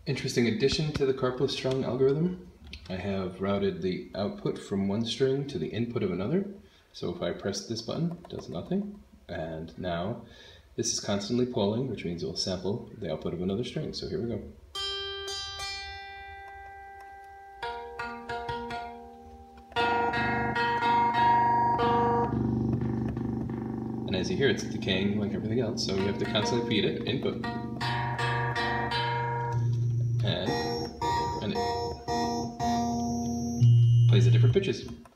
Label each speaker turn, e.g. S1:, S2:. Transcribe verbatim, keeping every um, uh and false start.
S1: Interesting addition to the Karplus-Strong algorithm. I have routed the output from one string to the input of another. So if I press this button, it does nothing. And now this is constantly polling, which means it will sample the output of another string. So here we go. And as you hear, it's decaying like everything else, so you have to constantly feed it input. And, and it plays at different pitches.